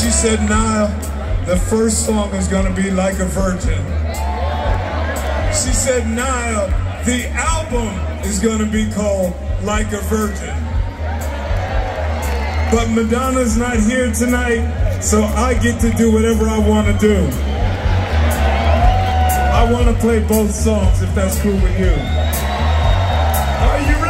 She said, Nile, the first song is gonna be Like a Virgin. She said, Nile, the album is gonna be called Like a Virgin. But Madonna's not here tonight, so I get to do whatever I want to do. I want to play both songs, if that's cool with you. Are you ready?